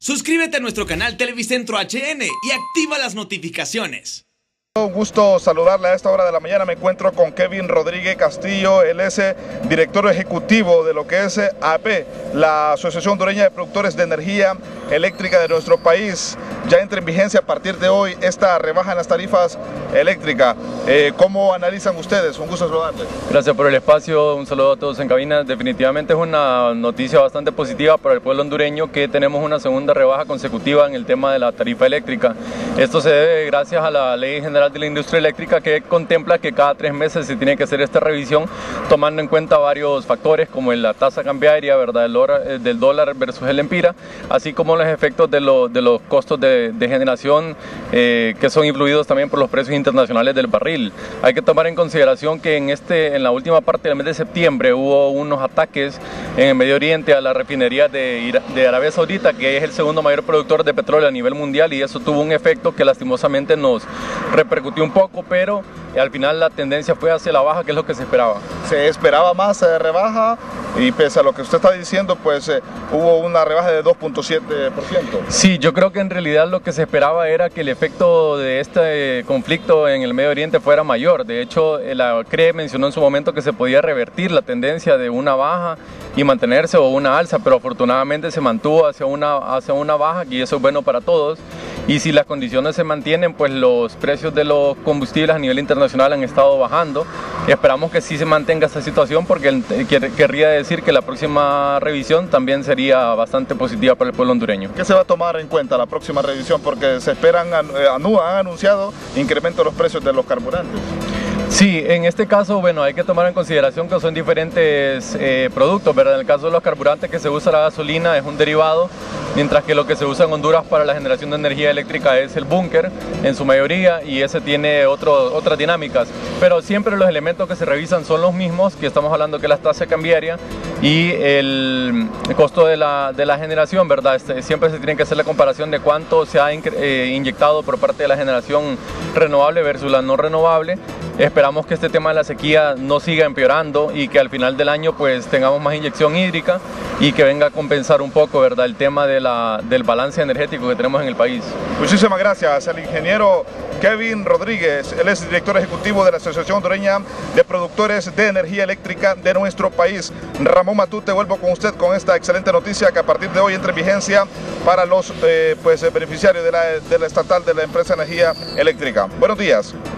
Suscríbete a nuestro canal Televicentro HN y activa las notificaciones. Un gusto saludarle a esta hora de la mañana. Me encuentro con Kevin Rodríguez Castillo. Él es director ejecutivo de lo que es AEP, la Asociación Hondureña de Productores de Energía Eléctrica de nuestro país. Ya entra en vigencia a partir de hoy esta rebaja en las tarifas eléctricas. ¿Cómo analizan ustedes? Un gusto saludarle. Gracias por el espacio, un saludo a todos en cabina. Definitivamente es una noticia bastante positiva para el pueblo hondureño que tenemos una segunda rebaja consecutiva en el tema de la tarifa eléctrica. Esto se debe gracias a la Ley General de la Industria Eléctrica, que contempla que cada 3 meses se tiene que hacer esta revisión, tomando en cuenta varios factores como la tasa cambiaria, ¿verdad?, del dólar versus el empira, así como los efectos de los costos de generación que son influidos también por los precios internacionales del barril. Hay que tomar en consideración que en la última parte del mes de septiembre hubo unos ataques en el Medio Oriente a la refinería de Arabia Saudita, que es el segundo mayor productor de petróleo a nivel mundial, y eso tuvo un efecto que lastimosamente nos repercutió un poco, pero al final la tendencia fue hacia la baja, que es lo que se esperaba. Se esperaba más rebaja, y pese a lo que usted está diciendo, pues hubo una rebaja de 2.7%. Sí, yo creo que en realidad lo que se esperaba era que el efecto de este conflicto en el Medio Oriente fuera mayor. De hecho, la CRE mencionó en su momento que se podía revertir la tendencia de una baja y mantenerse, o una alza, pero afortunadamente se mantuvo hacia una baja, y eso es bueno para todos. Y si las condiciones se mantienen, pues los precios de los combustibles a nivel internacional han estado bajando, y esperamos que sí se mantenga esta situación, porque querría decir que la próxima revisión también sería bastante positiva para el pueblo hondureño. ¿Qué se va a tomar en cuenta la próxima revisión? Porque se esperan, han anunciado incremento de los precios de los carburantes. Sí, en este caso, bueno, hay que tomar en consideración que son diferentes productos, ¿verdad? En el caso de los carburantes, que se usa la gasolina, es un derivado, mientras que lo que se usa en Honduras para la generación de energía eléctrica es el búnker en su mayoría, y ese tiene otras dinámicas. Pero siempre los elementos que se revisan son los mismos, que estamos hablando, que la tasa cambiaria y el costo de la generación, ¿verdad? Siempre se tiene que hacer la comparación de cuánto se ha inyectado por parte de la generación renovable versus la no renovable. Esperamos que este tema de la sequía no siga empeorando, y que al final del año pues tengamos más inyección hídrica y que venga a compensar un poco, ¿verdad?, el tema del balance energético que tenemos en el país. Muchísimas gracias al ingeniero Kevin Rodríguez. Él es director ejecutivo de la Asociación Hondureña de Productores de Energía Eléctrica de nuestro país. Ramón Matute, vuelvo con usted con esta excelente noticia que a partir de hoy entra en vigencia para los beneficiarios de la estatal de la empresa Energía Eléctrica. Buenos días.